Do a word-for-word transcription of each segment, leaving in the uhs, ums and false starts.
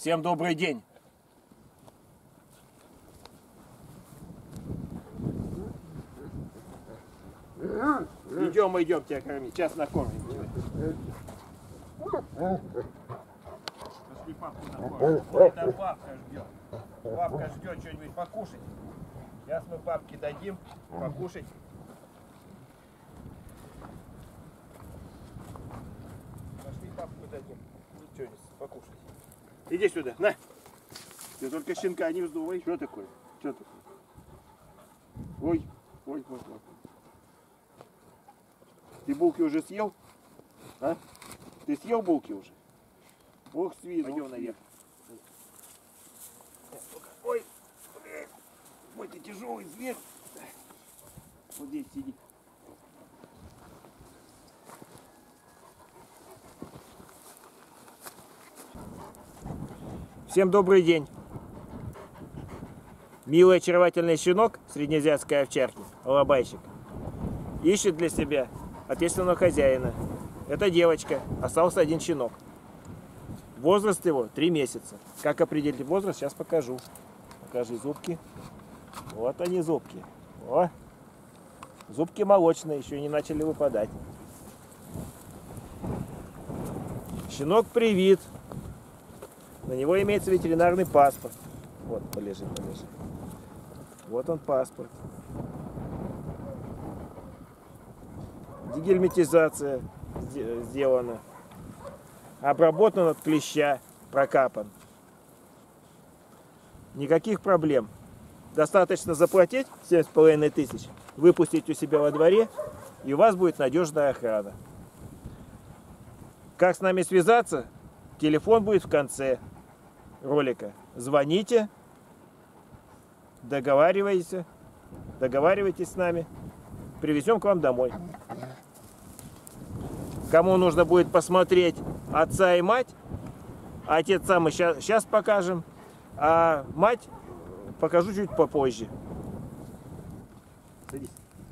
Всем добрый день. Идем, идем тебя кормить. Сейчас накормим тебя. Пошли папку накормим. Вот там папка ждет. Папка ждет что-нибудь покушать. Сейчас мы папке дадим покушать. Пошли папку дадим. Что-нибудь покушать. Иди сюда, на. Ты только щенка не вздувай. Что такое? Что такое? Ой, ой, ой, ой. Ты булки уже съел? А? Ты съел булки уже? Ох, свин. Пойдем наверх. Ой, ой, ты тяжелый зверь. Вот здесь сиди. Всем добрый день. Милый очаровательный щенок среднеазиатской овчарки, алабайщик, ищет для себя ответственного хозяина. Это девочка, остался один щенок. Возраст его три месяца. Как определить возраст, сейчас покажу. Покажи зубки. Вот они зубки. О! Зубки молочные, еще не начали выпадать. Щенок привит. На него имеется ветеринарный паспорт. Вот, полежи, полежи. Вот он паспорт. Дегельминтизация сделана. Обработан от клеща, прокапан. Никаких проблем. Достаточно заплатить семь с половиной тысяч, выпустить у себя во дворе, и у вас будет надежная охрана. Как с нами связаться? Телефон будет в конце ролика. Звоните, договаривайтесь, договаривайтесь с нами, привезем к вам домой. Кому нужно будет посмотреть отца и мать, отца мы сейчас, сейчас покажем, а мать покажу чуть попозже. Садись.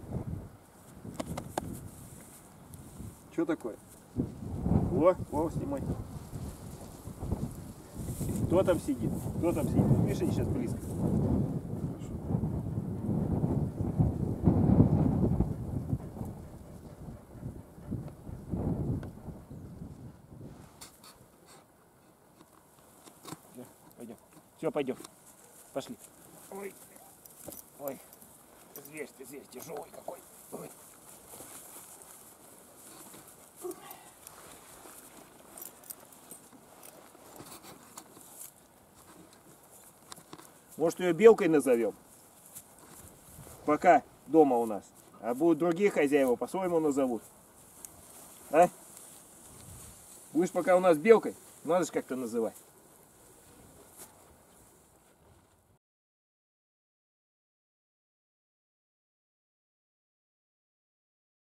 Что такое? О, о, снимай. Кто там сидит? Кто там сидит? Видишь, сейчас близко. Пойдем. Все, пойдем. Пошли. Ой. Ой. Зверь ты, зверь тяжелый какой. Ой. Может, ее белкой назовем? Пока дома у нас. А будут другие хозяева, по-своему назовут. А? Будешь пока у нас белкой, надо же как-то называть.